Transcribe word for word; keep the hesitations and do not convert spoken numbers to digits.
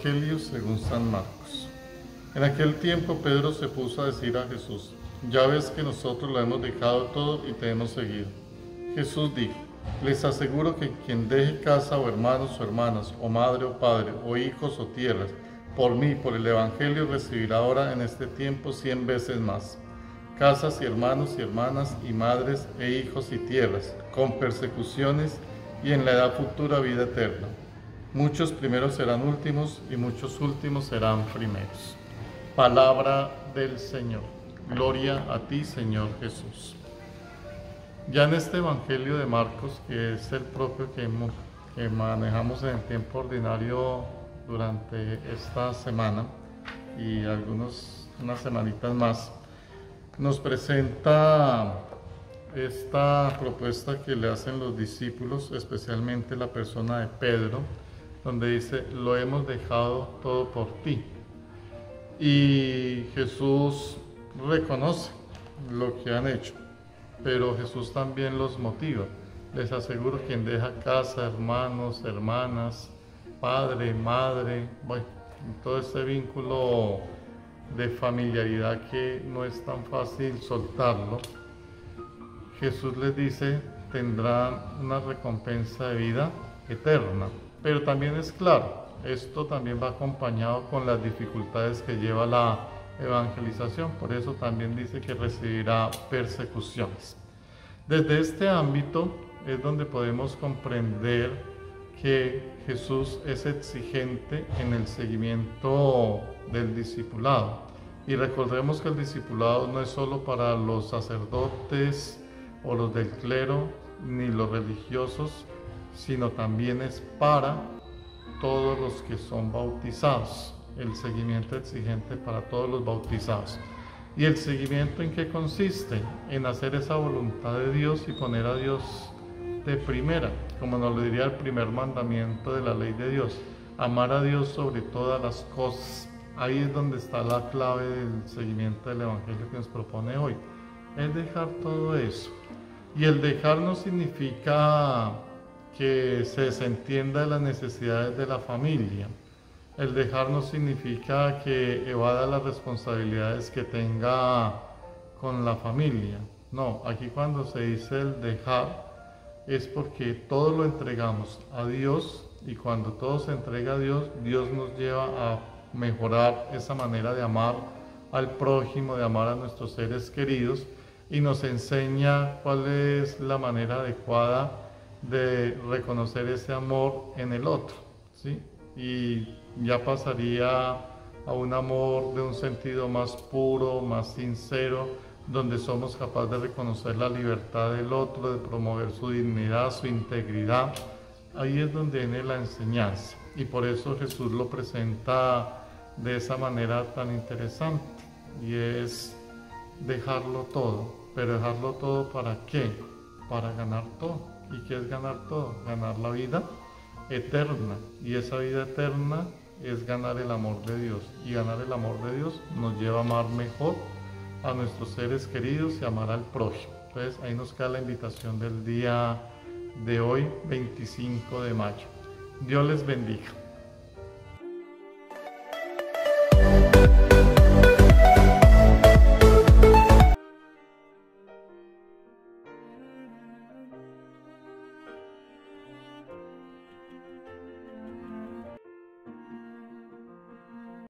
Evangelio según San Marcos. En aquel tiempo Pedro se puso a decir a Jesús: ya ves que nosotros lo hemos dejado todo y te hemos seguido. Jesús dijo: les aseguro que quien deje casa o hermanos o hermanas, o madre o padre, o hijos o tierras, por mí, por el Evangelio, recibirá ahora en este tiempo cien veces más. Casas y hermanos y hermanas y madres e hijos y tierras, con persecuciones y en la edad futura vida eterna. Muchos primeros serán últimos y muchos últimos serán primeros. Palabra del Señor. Gloria a ti, Señor Jesús. Ya en este Evangelio de Marcos, que es el propio que, hemos, que manejamos en el tiempo ordinario durante esta semana y algunos, unas semanitas más, nos presenta esta propuesta que le hacen los discípulos, especialmente la persona de Pedro, donde dice: lo hemos dejado todo por ti. Y Jesús reconoce lo que han hecho, pero Jesús también los motiva. Les aseguro, quien deja casa, hermanos, hermanas, padre, madre, bueno, todo este vínculo de familiaridad que no es tan fácil soltarlo, Jesús les dice, tendrán una recompensa de vida eterna. Pero también es claro, esto también va acompañado con las dificultades que lleva la evangelización. Por eso también dice que recibirá persecuciones. Desde este ámbito es donde podemos comprender que Jesús es exigente en el seguimiento del discipulado. Y recordemos que el discipulado no es solo para los sacerdotes o los del clero, ni los religiosos, sino también es para todos los que son bautizados. El seguimiento exigente para todos los bautizados. ¿Y el seguimiento en qué consiste? En hacer esa voluntad de Dios y poner a Dios de primera, como nos lo diría el primer mandamiento de la ley de Dios: amar a Dios sobre todas las cosas. Ahí es donde está la clave del seguimiento del Evangelio que nos propone hoy. Es dejar todo eso. Y el dejar no significa que se desentienda de las necesidades de la familia. El dejar no significa que evada las responsabilidades que tenga con la familia. No, aquí cuando se dice el dejar es porque todo lo entregamos a Dios, y cuando todo se entrega a Dios, Dios nos lleva a mejorar esa manera de amar al prójimo, de amar a nuestros seres queridos, y nos enseña cuál es la manera adecuada de reconocer ese amor en el otro, ¿sí? Y ya pasaría a un amor de un sentido más puro, más sincero, donde somos capaces de reconocer la libertad del otro, de promover su dignidad, su integridad. Ahí es donde viene la enseñanza, y por eso Jesús lo presenta de esa manera tan interesante, y es dejarlo todo. Pero dejarlo todo, ¿para qué? Para ganar todo. ¿Y qué es ganar todo? Ganar la vida eterna, y esa vida eterna es ganar el amor de Dios, y ganar el amor de Dios nos lleva a amar mejor a nuestros seres queridos y amar al prójimo. Entonces ahí nos queda la invitación del día de hoy, veinticinco de mayo. Dios les bendiga.